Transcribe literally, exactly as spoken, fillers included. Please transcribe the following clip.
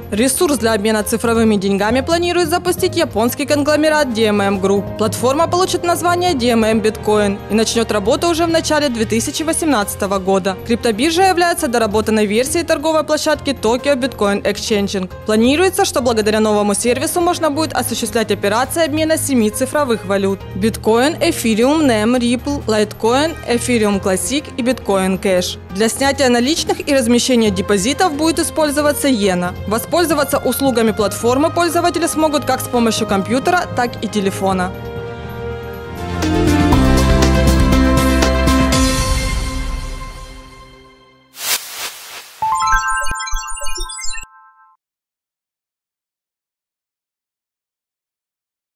Ресурс для обмена цифровыми деньгами планирует запустить японский конгломерат ди эм эм Group. Платформа получит название ди эм эм Bitcoin и начнет работу уже в начале две тысячи восемнадцатого года. Криптобиржа является доработанной версией торговой площадки Tokyo Bitcoin Exchanging. Планируется, что благодаря новому сервису можно будет осуществлять операции обмена семи цифровых валют: Bitcoin, Ethereum, нэм, Ripple, Litecoin, Ethereum Classic и Bitcoin Cash. Для снятия наличных и размещения депозитов будет использоваться иена. Воспользоваться услугами платформы пользователи смогут как с помощью компьютера, так и телефона.